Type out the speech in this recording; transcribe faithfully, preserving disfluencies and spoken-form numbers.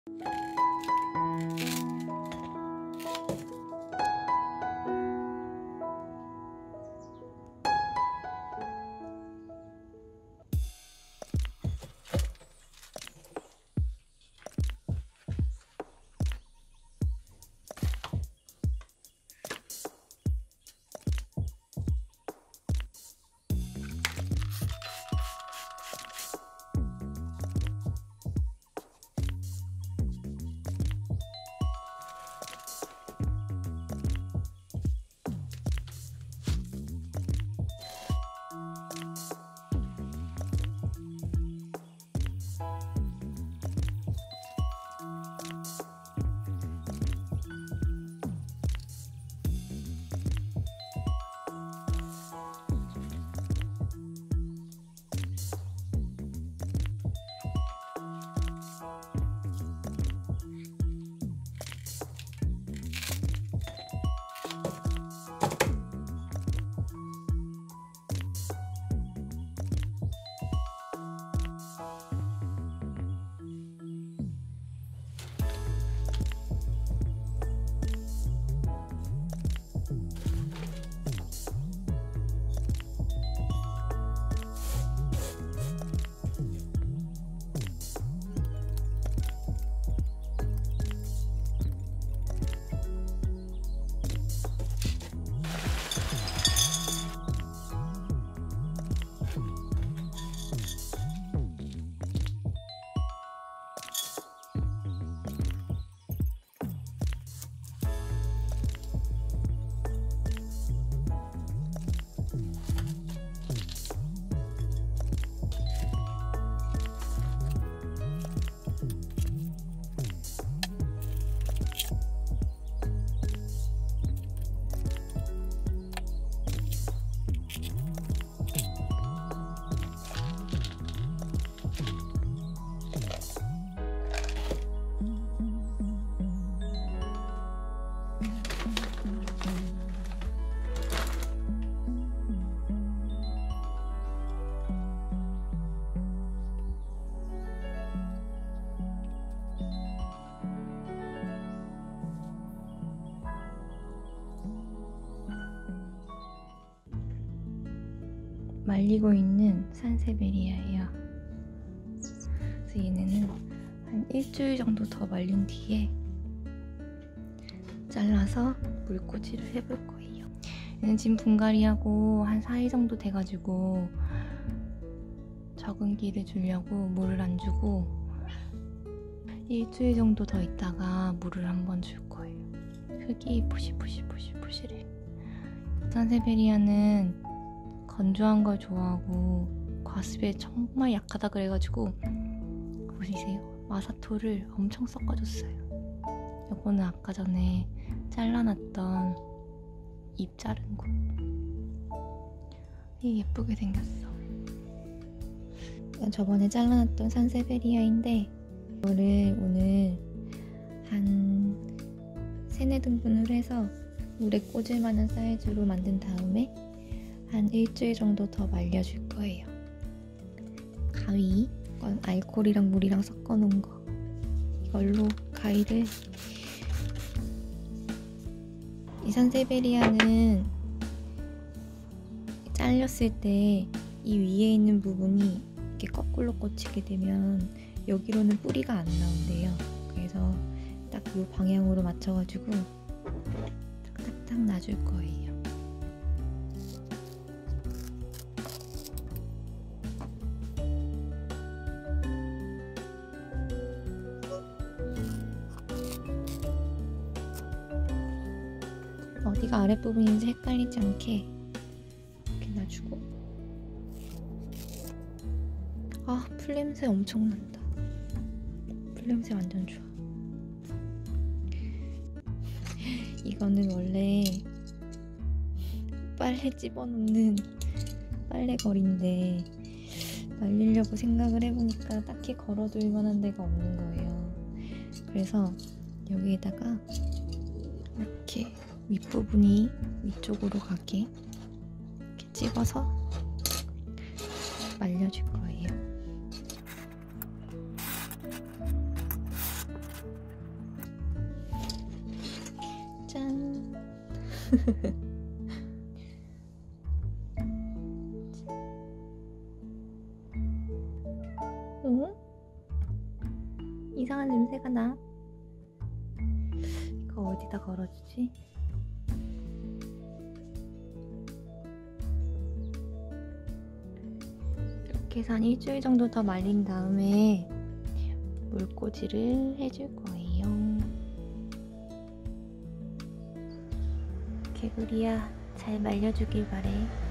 말리고 있는 산세베리아예요. 그래서 얘네는 한 일주일 정도 더 말린 뒤에 잘라서 물꽂이를 해볼 거예요. 얘는 지금 분갈이하고 한 사 일 정도 돼가지고 적응기를 주려고 물을 안 주고 일주일 정도 더 있다가 물을 한번 줄 거예요. 흙이 푸시푸시푸시푸시래. 산세베리아는 건조한 걸 좋아하고 과습에 정말 약하다 그래가지고 보이세요? 마사토를 엄청 섞어줬어요. 요거는 아까 전에 잘라놨던 잎 자른 거. 이게 예쁘게 생겼어. 이건 저번에 잘라놨던 산세베리아인데 이거를 오늘 한 세네 등분을 해서 물에 꽂을 만한 사이즈로 만든 다음에 한 일주일 정도 더 말려줄 거예요. 가위, 이건 알코올이랑 물이랑 섞어 놓은 거. 이걸로 가위를. 이 산세베리아는 잘렸을 때 이 위에 있는 부분이 이렇게 거꾸로 꽂히게 되면 여기로는 뿌리가 안 나온대요. 그래서 딱 이 방향으로 맞춰가지고 딱딱딱 놔줄 거예요. 어디가 아랫부분인지 헷갈리지 않게 이렇게 놔주고. 아, 풀냄새 엄청 난다. 풀냄새 완전 좋아. 이거는 원래 빨래 집어넣는 빨래거리인데 말리려고 생각을 해보니까 딱히 걸어둘 만한 데가 없는 거예요. 그래서 여기에다가 이렇게 윗부분이 위쪽으로 가게 이렇게 집어서 말려줄 거예요. 어? 이상한 냄새가 나. 이거 어디다 걸어주지? 이렇게 해서 한 일주일 정도 더 말린 다음에 물꽂이를 해줄 거예요. 개구리야, 잘 말려주길 바래.